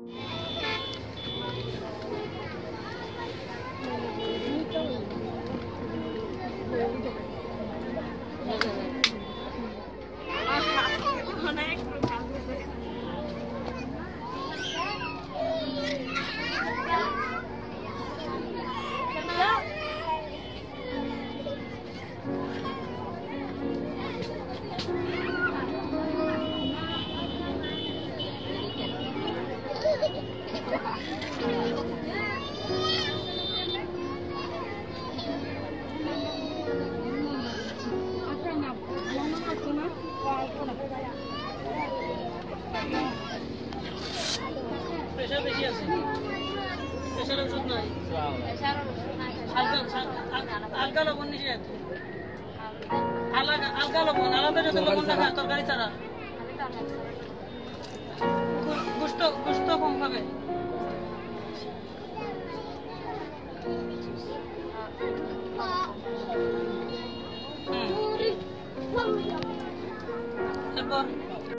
Pressure বেশি আছে, pressure ওষুধ নাই, হালকা লবণ নিষেধ, হালকা লবণ আলাদা যত লবণ না খায় তরকারি ছাড়া, গোস্ত কম খাবে। এরপর